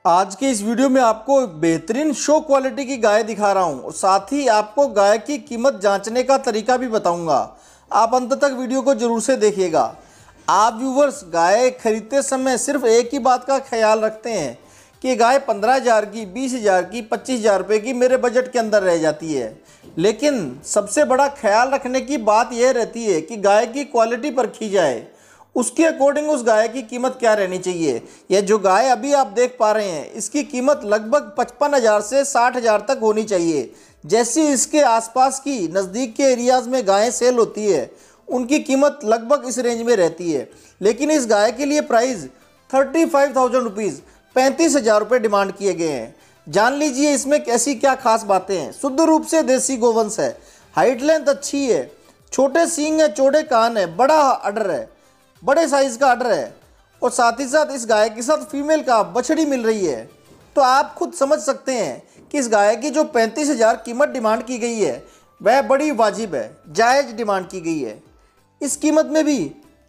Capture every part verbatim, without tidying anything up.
आज के इस वीडियो में आपको बेहतरीन शो क्वालिटी की गाय दिखा रहा हूं और साथ ही आपको गाय की कीमत जांचने का तरीका भी बताऊंगा। आप अंत तक वीडियो को जरूर से देखिएगा। आप व्यूवर्स गाय खरीदते समय सिर्फ एक ही बात का ख्याल रखते हैं कि गाय पंद्रह हज़ार की, बीस हज़ार की, पच्चीस हज़ार रुपये की मेरे बजट के अंदर रह जाती है। लेकिन सबसे बड़ा ख्याल रखने की बात यह रहती है कि गाय की क्वालिटी परखी जाए, उसके अकॉर्डिंग उस गाय की कीमत क्या रहनी चाहिए। यह जो गाय अभी आप देख पा रहे हैं इसकी कीमत लगभग पचपन हज़ार से साठ हज़ार तक होनी चाहिए। जैसी इसके आसपास की नज़दीक के एरियाज़ में गायें सेल होती है उनकी कीमत लगभग इस रेंज में रहती है। लेकिन इस गाय के लिए price thirty five thousand rupees पैंतीस हज़ार रुपये डिमांड किए गए हैं। जान लीजिए इसमें कैसी क्या खास बातें हैं। शुद्ध रूप से देसी गोवंश है, हाइट लेंथ अच्छी है, छोटे सींग है, चौड़े कान है, बड़ा अडर है, बड़े साइज़ का अडर है और साथ ही साथ इस गाय के साथ फीमेल का बछड़ी मिल रही है। तो आप खुद समझ सकते हैं कि इस गाय की जो पैंतीस हज़ार कीमत डिमांड की गई है वह बड़ी वाजिब है, जायज़ डिमांड की गई है। इस कीमत में भी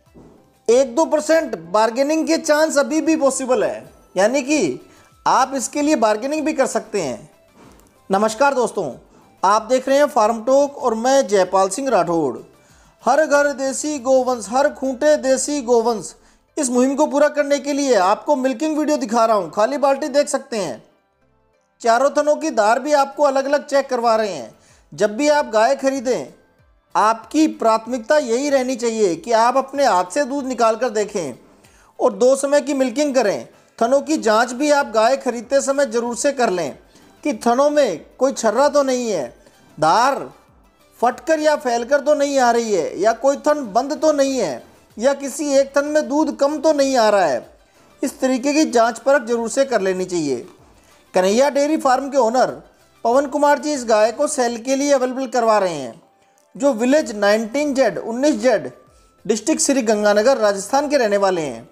एक दो परसेंट बार्गेनिंग के चांस अभी भी पॉसिबल है, यानी कि आप इसके लिए बार्गेनिंग भी कर सकते हैं। नमस्कार दोस्तों, आप देख रहे हैं फार्म टॉक और मैं जयपाल सिंह राठौड़। हर घर देसी गोवंश, हर खूंटे देसी गोवंश, इस मुहिम को पूरा करने के लिए आपको मिल्किंग वीडियो दिखा रहा हूं। खाली बाल्टी देख सकते हैं, चारों थनों की धार भी आपको अलग अलग चेक करवा रहे हैं। जब भी आप गाय खरीदें आपकी प्राथमिकता यही रहनी चाहिए कि आप अपने हाथ से दूध निकाल कर देखें और दो समय की मिल्किंग करें। थनों की जांच भी आप गाय खरीदते समय ज़रूर से कर लें कि थनों में कोई छर्रा तो नहीं है, धार फटकर या फैलकर तो नहीं आ रही है, या कोई थन बंद तो नहीं है, या किसी एक थन में दूध कम तो नहीं आ रहा है। इस तरीके की जांच परख जरूर से कर लेनी चाहिए। कन्हैया डेयरी फार्म के ओनर पवन कुमार जी इस गाय को सेल के लिए अवेलेबल करवा रहे हैं, जो विलेज नाइनटीन जेड उन्नीस जेड डिस्ट्रिक्ट श्री गंगानगर राजस्थान के रहने वाले हैं।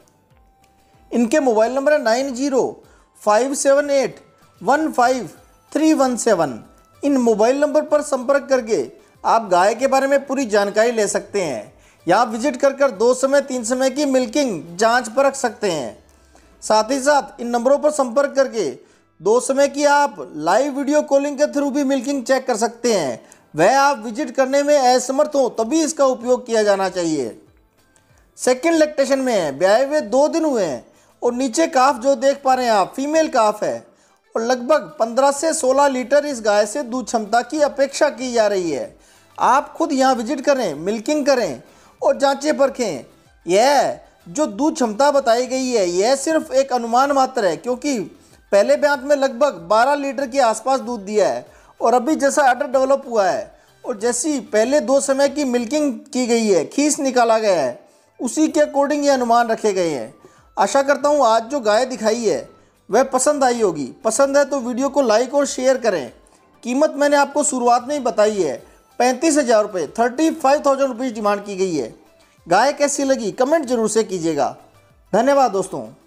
इनके मोबाइल नंबर है nine zero five seven eight one five three one seven. इन मोबाइल नंबर पर संपर्क करके आप गाय के बारे में पूरी जानकारी ले सकते हैं। यहाँ विजिट कर कर दो समय तीन समय की मिल्किंग जांच परख सकते हैं। साथ ही साथ इन नंबरों पर संपर्क करके दो समय की आप लाइव वीडियो कॉलिंग के थ्रू भी मिल्किंग चेक कर सकते हैं। वह आप विजिट करने में असमर्थ हो तभी इसका उपयोग किया जाना चाहिए। सेकेंड लैक्टेशन में है, ब्याए हुए दो दिन हुए हैं और नीचे काफ जो देख पा रहे हैं आप फीमेल काफ है और लगभग पंद्रह से सोलह लीटर इस गाय से दूध क्षमता की अपेक्षा की जा रही है। आप खुद यहाँ विजिट करें, मिल्किंग करें और जांचें परखें। यह जो दूध क्षमता बताई गई है यह सिर्फ एक अनुमान मात्र है, क्योंकि पहले ब्यात में लगभग बारह लीटर के आसपास दूध दिया है और अभी जैसा अडर डेवलप हुआ है और जैसी पहले दो समय की मिल्किंग की गई है, खीस निकाला गया है, उसी के अकॉर्डिंग ये अनुमान रखे गए हैं। आशा करता हूँ आज जो गाय दिखाई है वह पसंद आई होगी। पसंद है तो वीडियो को लाइक और शेयर करें। कीमत मैंने आपको शुरुआत में ही बताई है, पैंतीस हज़ार रुपये thirty five thousand rupees demand की गई है। गाय कैसी लगी कमेंट जरूर से कीजिएगा। धन्यवाद दोस्तों।